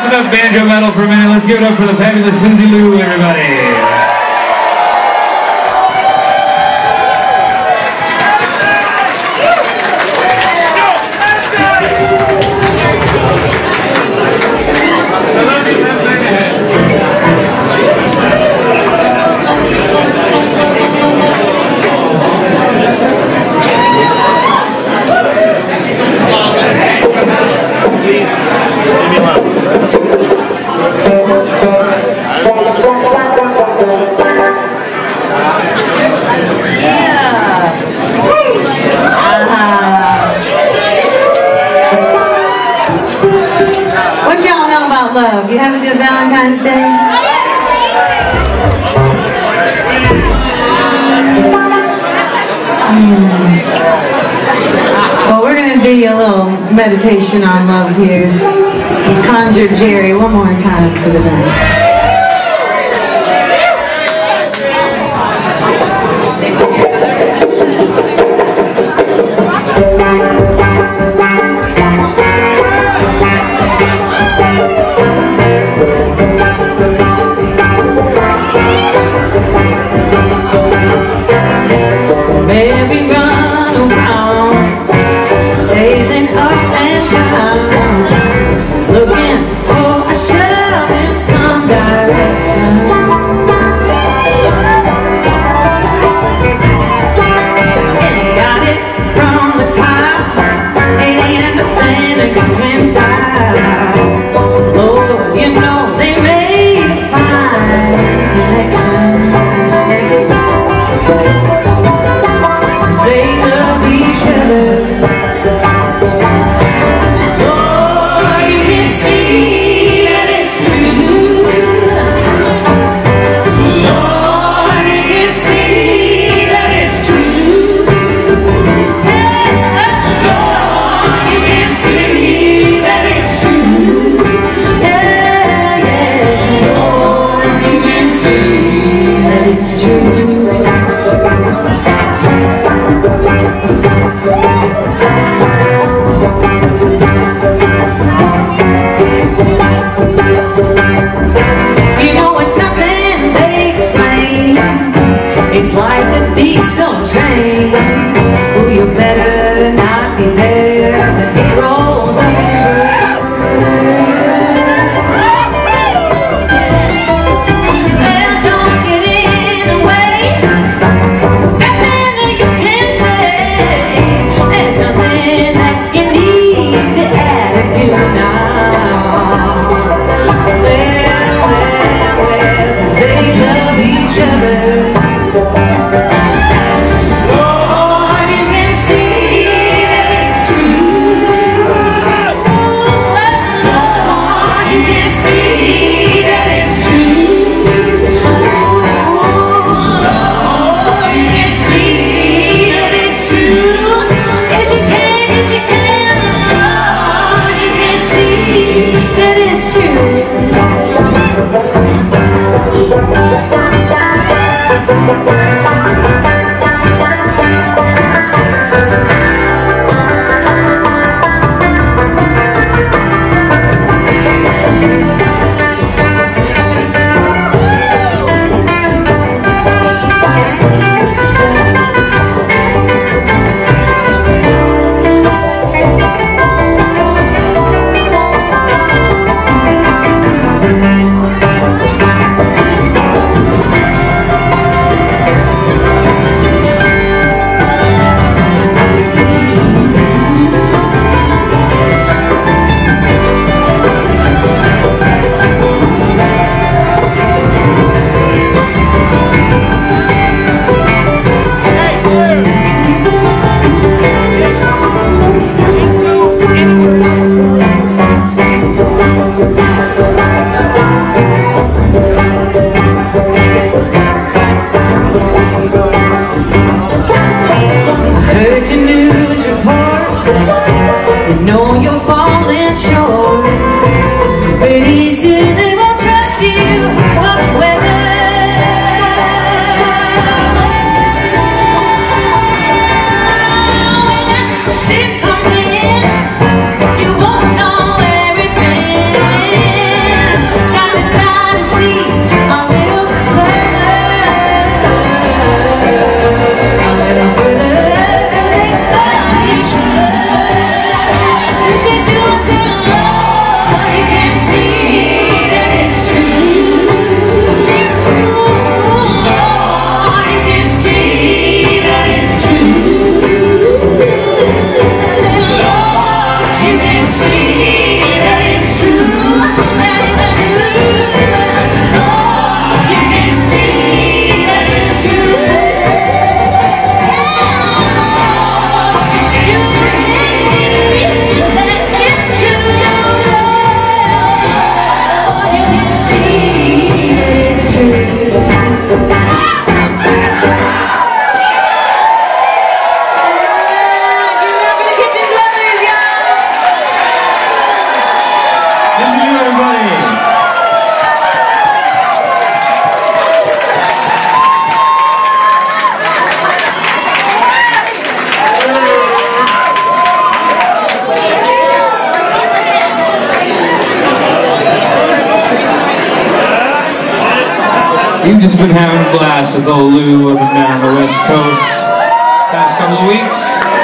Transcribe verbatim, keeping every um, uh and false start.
That's enough banjo metal for a minute. Let's give it up for the fabulous Lindsay Lou, everybody. Love. You have a good Valentine's Day? Mm. Well, we're going to do you a little meditation on love here. Conjure Jerry one more time for the night. Looking for a shelving someday. You've just been having a blast with old Lou up and down the West Coast past couple of weeks.